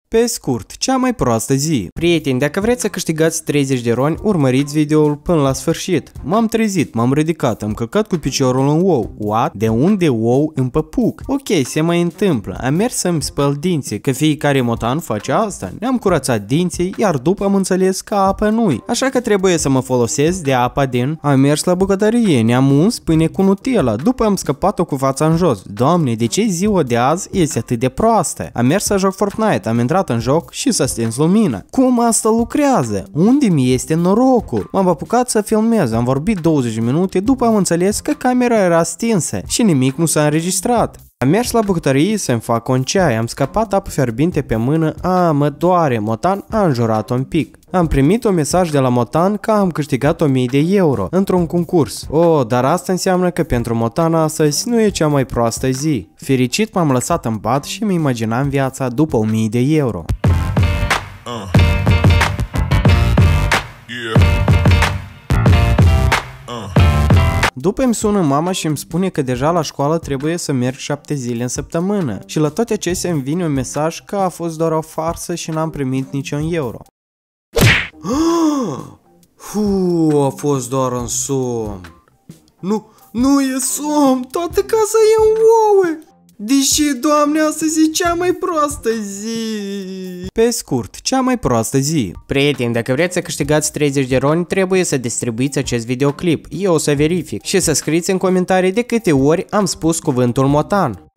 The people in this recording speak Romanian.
Pe scurt, cea mai proastă zi. Prieteni, dacă vreți să câștigați 30 de roni, urmăriți videoul până la sfârșit. M-am trezit, m-am ridicat, am călcat cu piciorul în ou. What? De unde ou în păpuc? Ok, se mai întâmplă. Am mers să-mi spăl dinții, că fiecare motan face asta. Ne-am curățat dinții, iar după am înțeles că apă nu-i. Așa că trebuie să mă folosesc de apa din... Am mers la bucătărie, ne-am uns pâine cu Nutella, după am scăpat-o cu fața în jos. Doamne, de ce ziua de azi este atât de proastă? Am mers să joc Fortnite, am intrat în joc și s-a stins lumina. Cum asta lucrează? Unde mi este norocul? M-am apucat să filmez, am vorbit 20 minute, după am înțeles că camera era stinsă și nimic nu s-a înregistrat. Am mers la bucătărie să-mi fac un ceai, am scăpat apă fierbinte pe mână, mă doare, Motan a înjurat un pic. Am primit un mesaj de la Motan că am câștigat 1000 de euro într-un concurs. Dar asta înseamnă că pentru Motan astăzi nu e cea mai proastă zi. Fericit m-am lăsat în pat și îmi imaginam viața după 1000 de euro. După îmi sună mama și îmi spune că deja la școală trebuie să merg 7 zile în săptămână. Și la toate acestea îmi vine un mesaj că a fost doar o farsă și n-am primit niciun euro. A fost doar un somn. Nu e somn, toată casa e în ouă. Deși, Doamne, astăzi e cea mai proastă zi. Pe scurt, cea mai proastă zi. Prieteni, dacă vreți să câștigați 30 de roni, trebuie să distribuiți acest videoclip. Eu o să verific și să scrieți în comentarii de câte ori am spus cuvântul Motan.